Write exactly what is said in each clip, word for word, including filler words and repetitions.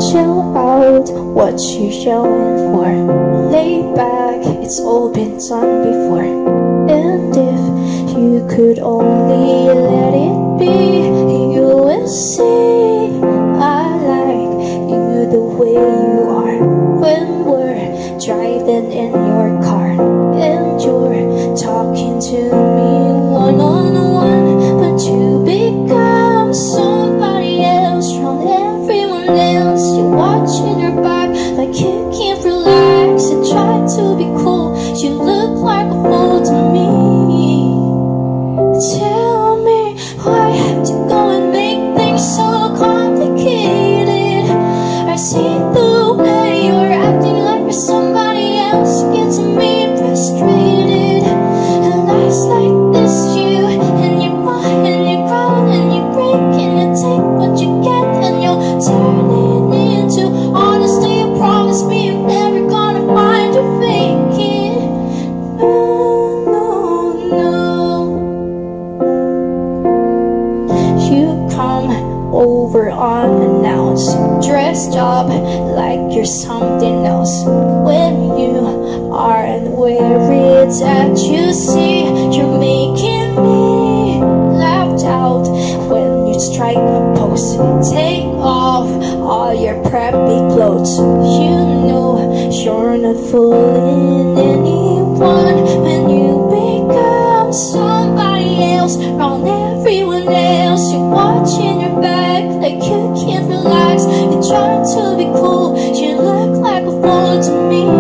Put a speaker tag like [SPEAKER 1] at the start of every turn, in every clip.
[SPEAKER 1] Chill out, what you yelling for? Lay back, it's all been done before. And if you could only let it be, you will see I like you the way you are. When we're driving in your car and you're talking to me one-on-one, but you become somebody else from everyone else. You're watching your back like you can't relax and try to be cool. You look like a fool to me. Tell me why I have to go and make things so complicated. I see the way you're acting like you're somebody else. Gets me frustrated. And life's like this, you and you cry and you cry and you break and you take what you get and you'll turn it into honesty. You promise me you're never gonna find you faking. No, no, no. You come over unannounced, dressed up like you're something else. When you aren't where it's at, you see you're making me laughed out. When you strike a pose, take off all your preppy clothes. You know you're not fooling anyone when you become somebody else around everyone else. You're watching your back like you can't relax. You're trying to be cool. You look like a fool to me.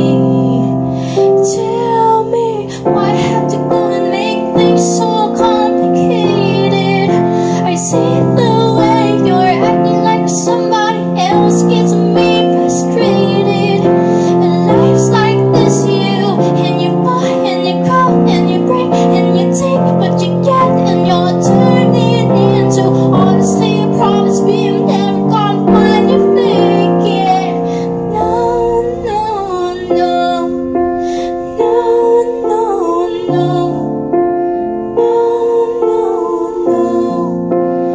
[SPEAKER 1] Tell me why I have to go and make things so complicated. I see the way you're acting like somebody else. Gets me frustrated. And life's like this, you and you fall and you crawl and you break and you take what you get and you're turning into honesty. You promise me I'm never gonna find you faking. No, no, no. No, no, no. No, no,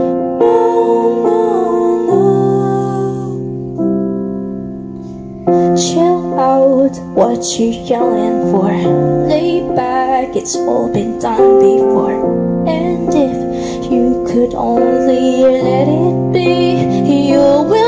[SPEAKER 1] no. No, no, no. Chill out, what you yelling for? Lay back, it's all been done before. And if you could only let it be, you will